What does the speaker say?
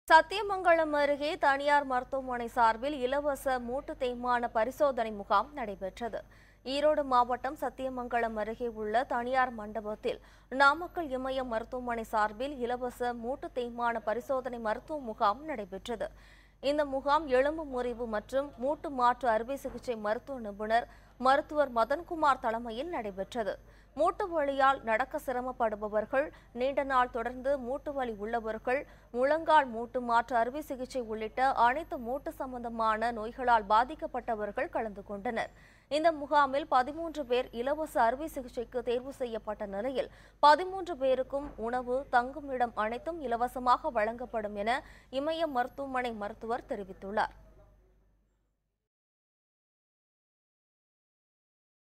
சத்தியமங்கலம் அருகே தனியார் மருத்துவமனை சார்பில் இலவச மூட்டு தேய்மான பரிசோதனை முகாம் நடைபெற்றது. ஈரோடு மாவட்டம் சத்தியமங்கலம் அருகே உள்ள தனியார் மண்டபத்தில் நாமக்கல் இமய மருத்துவமனை சார்பில் இலவச மூட்டு தேய்மான பரிசோதனை மருத்துவ முகாம் நடைபெற்றது. இந்த முகாம் எலும்பு முறிவு மற்றும் மூட்டு மாற்று அறுவை சிகிச்சை மருத்துவ நிபுணர் மருத்துவர் மதன்குமார் தலைமையில் நடைபெற்றது. மூட்டு வலியால் நடக்க சிரமப்படுபவர்கள், நீண்ட நாள் தொடர்ந்து மூட்டு வலி உள்ளவர்கள், முழங்கால் மூட்டு மாற்று அறுவை சிகிச்சை உள்ளிட்ட அனைத்து மூட்டு சம்பந்தமான நோய்களால் பாதிக்கப்பட்டவர்கள் கலந்து கொண்டனர். இந்த முகாமில் 13 பேர் இலவச அறுவை சிகிச்சைக்கு தேர்வு செய்யப்பட்ட நிலையில் 13 பேருக்கும் உணவு, தங்குமிடம் அனைத்தும் இலவசமாக வழங்கப்படும் என இமய மருத்துவமனை மருத்துவர் தெரிவித்துள்ளார்.